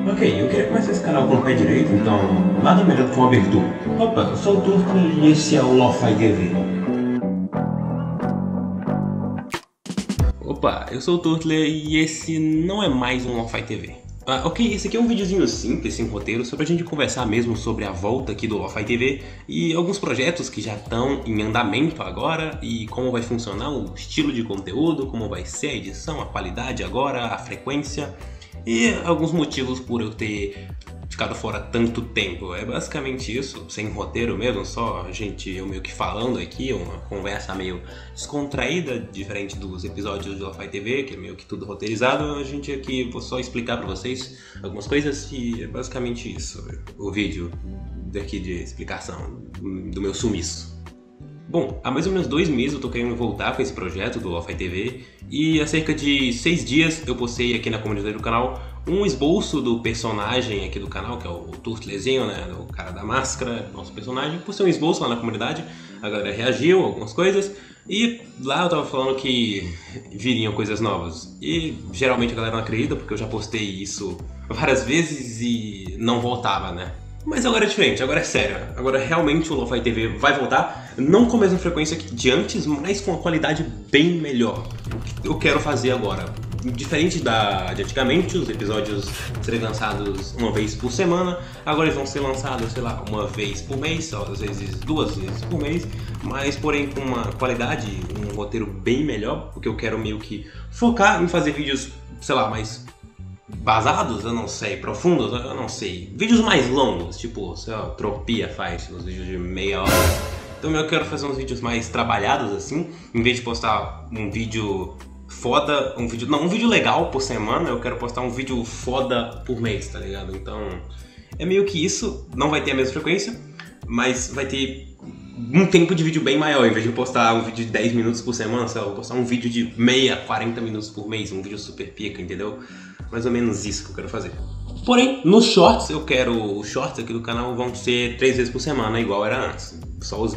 Ok, eu queria começar esse canal com o pé direito, então nada melhor do que uma abertura. Opa, eu sou o Turtle e esse é o Lo-Fi TV. Opa, eu sou o Turtle e esse não é mais um Lo-Fi TV. Ok, esse aqui é um videozinho simples, sem roteiro, só pra gente conversar mesmo sobre a volta aqui do Lo-Fi TV e alguns projetos que já estão em andamento agora e como vai funcionar o estilo de conteúdo, como vai ser a edição, a qualidade agora, a frequência e alguns motivos por eu ter ficado fora tanto tempo. É basicamente isso, sem roteiro mesmo, só eu meio que falando aqui, uma conversa meio descontraída, diferente dos episódios do Lo-Fi TV, que é meio que tudo roteirizado. A gente aqui, vou só explicar pra vocês algumas coisas e é basicamente isso, o vídeo daqui de explicação do meu sumiço. Bom, há mais ou menos 2 meses eu tô querendo voltar com esse projeto do Lo-Fi TV e há cerca de 6 dias eu postei aqui na comunidade do canal um esboço do personagem aqui do canal, que é o Turtlezinho, né, o cara da máscara, nosso personagem. Postei um esboço lá na comunidade, a galera reagiu, algumas coisas, e lá eu tava falando que viriam coisas novas. E geralmente a galera não acredita, porque eu já postei isso várias vezes e não voltava, né. Mas agora é diferente, agora é sério. Agora realmente o Lo-Fi TV vai voltar, não com a mesma frequência que de antes, mas com a qualidade bem melhor. O que eu quero fazer agora? Diferente de antigamente, os episódios serem lançados uma vez por semana, agora eles vão ser lançados, sei lá, uma vez por mês, às vezes 2 vezes por mês, mas porém com uma qualidade, um roteiro bem melhor, porque eu quero meio que focar em fazer vídeos, sei lá, mais vazados, eu não sei, profundos, eu não sei, vídeos mais longos, tipo, sei lá, Tropia faz uns vídeos de meia hora. Então eu quero fazer uns vídeos mais trabalhados assim, em vez de postar um vídeo foda, um vídeo legal por semana, eu quero postar um vídeo foda por mês, tá ligado? Então é meio que isso, não vai ter a mesma frequência, mas vai ter um tempo de vídeo bem maior. Em vez de postar um vídeo de 10 minutos por semana, sei lá, eu vou postar um vídeo de 40 minutos por mês, um vídeo super pica, entendeu? Mais ou menos isso que eu quero fazer. Porém, nos shorts, os shorts aqui do canal vão ser 3 vezes por semana, igual era antes. Só os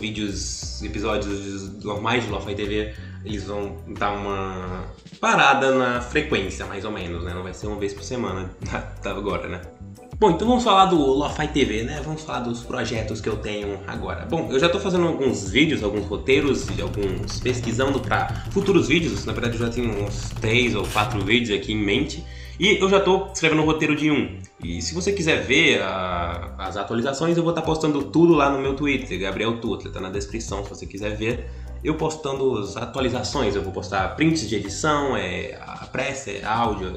episódios normais de Lo-Fi TV, eles vão dar uma parada na frequência, mais ou menos, né? Não vai ser uma vez por semana, tá agora, né? Bom, então vamos falar do Lo-Fi TV, né? Vamos falar dos projetos que eu tenho agora. Bom, eu já tô fazendo alguns vídeos, alguns roteiros e alguns pesquisando para futuros vídeos. Na verdade, eu já tenho uns 3 ou 4 vídeos aqui em mente. E eu já tô escrevendo o roteiro de um. E se você quiser ver as atualizações, eu vou estar postando tudo lá no meu Twitter, Gabriel Turtle, tá na descrição se você quiser ver. Eu postando as atualizações, eu vou postar prints de edição, a pressa, áudio,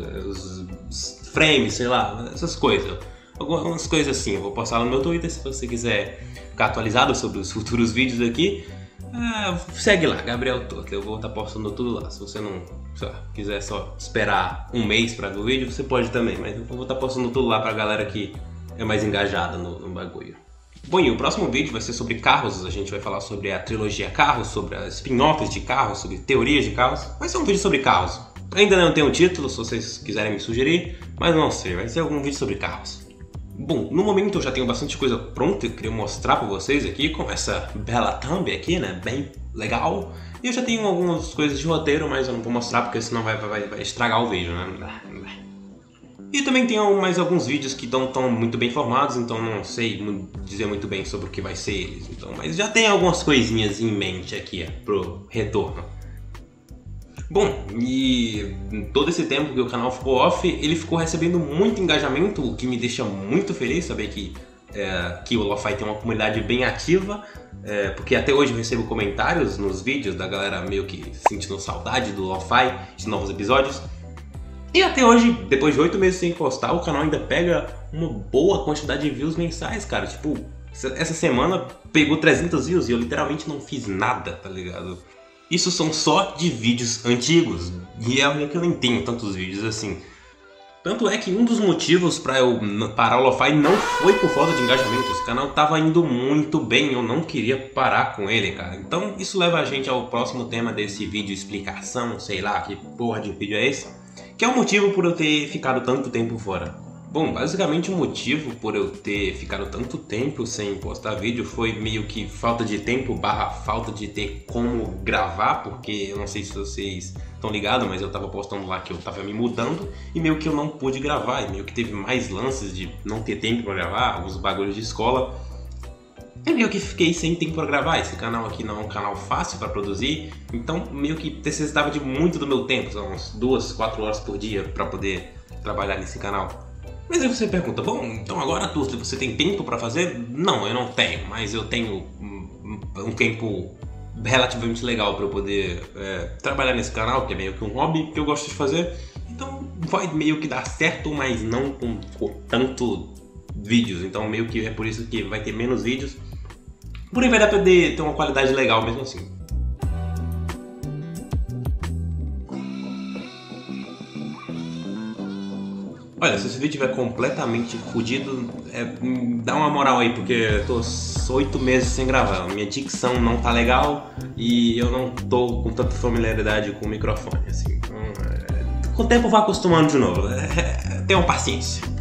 os frames, sei lá, essas coisas. Algumas coisas assim, eu vou postar lá no meu Twitter se você quiser ficar atualizado sobre os futuros vídeos aqui. Segue lá, Gabriel Turtle, eu vou estar postando tudo lá. Se você não quiser só esperar um mês para ver o vídeo, você pode também, mas eu vou estar postando tudo lá pra galera que é mais engajada no bagulho. Bom, e o próximo vídeo vai ser sobre carros, a gente vai falar sobre a trilogia Carros, sobre as spin-offs de carros, sobre teorias de carros. Vai ser um vídeo sobre carros. Ainda não tem um título, se vocês quiserem me sugerir, mas não sei, vai ser algum vídeo sobre carros. Bom, no momento eu já tenho bastante coisa pronta, eu queria mostrar pra vocês aqui, com essa bela thumb aqui, né, bem legal. E eu já tenho algumas coisas de roteiro, mas eu não vou mostrar porque senão vai estragar o vídeo, né. E também tenho mais alguns vídeos que não estão muito bem formados, então não sei dizer muito bem sobre o que vai ser eles. Então, mas já tem algumas coisinhas em mente aqui pro retorno. Bom, e todo esse tempo que o canal ficou off, ele ficou recebendo muito engajamento, o que me deixa muito feliz saber que o Lo-Fi tem uma comunidade bem ativa, porque até hoje eu recebo comentários nos vídeos da galera meio que sentindo saudade do Lo-Fi, de novos episódios. E até hoje, depois de 8 meses sem postar, o canal ainda pega uma boa quantidade de views mensais, cara. Tipo, essa semana pegou 300 views e eu literalmente não fiz nada, tá ligado? Isso são só de vídeos antigos, e é que eu nem tenho tantos vídeos assim. Tanto é que um dos motivos pra eu parar o Lo-Fi não foi por falta de engajamento. Esse canal tava indo muito bem, eu não queria parar com ele, cara. Então isso leva a gente ao próximo tema desse vídeo explicação, sei lá que porra de vídeo é esse. Que é o motivo por eu ter ficado tanto tempo fora. Bom, basicamente o motivo por eu ter ficado tanto tempo sem postar vídeo foi meio que falta de tempo barra falta de ter como gravar, porque eu não sei se vocês estão ligados, mas eu tava postando lá que eu tava me mudando e meio que eu não pude gravar, e meio que teve mais lances de não ter tempo pra gravar, os bagulhos de escola. E meio que fiquei sem tempo pra gravar. Esse canal aqui não é um canal fácil pra produzir, então meio que necessitava de muito do meu tempo, são uns 2, 4 horas por dia pra poder trabalhar nesse canal. Mas aí você pergunta, bom, então agora Turtle, você tem tempo pra fazer? Não, eu não tenho, mas eu tenho um tempo relativamente legal pra eu poder trabalhar nesse canal, que é meio que um hobby que eu gosto de fazer. Então vai meio que dar certo, mas não com tanto vídeos, então meio que é por isso que vai ter menos vídeos. Porém vai dar pra ter uma qualidade legal mesmo assim. Olha, se esse vídeo estiver completamente fodido, dá uma moral aí, porque eu tô 8 meses sem gravar. Minha dicção não tá legal e eu não tô com tanta familiaridade com o microfone, assim. Então, com o tempo eu vou acostumando de novo. Tenham paciência.